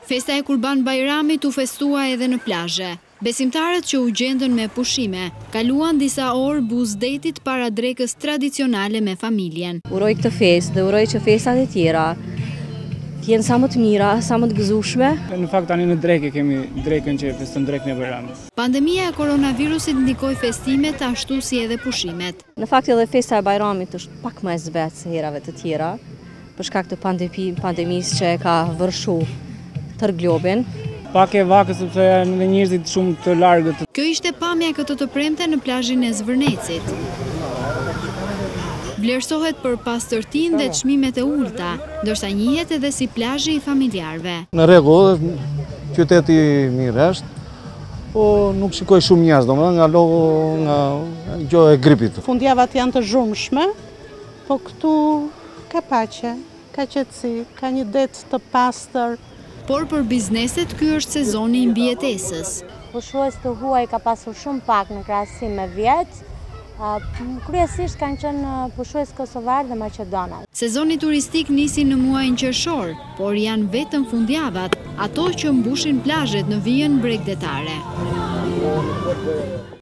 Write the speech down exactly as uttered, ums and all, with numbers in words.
Festa e Kurban Bajramit u festua edhe në plazhe. Besimtarët që u gjendën me pushime, kaluan disa orë buzdetit para drekës tradicionale me familjen. Uroj këtë festë dhe uroj që festat e tjera t'jenë sa më të mira, sa më të gëzueshme. Në fakt tani në drekë kemi drekën që feston drekën e Bajramit. Pandemia e koronavirusit ndikoi festimet ashtu si edhe pushimet. Në fakt edhe festa e Bajramit është pak më e zbetë se herave të tjera, për shkak të pandemisë që e ka vërshu tërë globin. Pak e vakë sepse janë njerëzit shumë të largët. Kjo ishte pamja këtë të premte në plazhin e Zvërnecit. Vlerësohet për pastërtinë dhe çmimet e ulta, ndërsa njihet edhe si plazhi i familjarëve. Në rregull, qyteti mirë është, po nuk shikoj shumë njerëz, domethënë nga logo nga gjo e gripit. Fundjavat janë të zhurmshme, po këtu ka paqe, ka qetësi, ka një det të pastër. Por për bizneset ky është sezoni i mbijetesës. Pushues të huaj ka pasur shumë pak në krahasim me vjet. Kryesisht kanë qenë pushues kosovar dhe maqedonat. Sezoni turistik nisi në muajin qershor, por janë vetëm fundjavat, ato që mbushin plazhet në vijën bregdetare.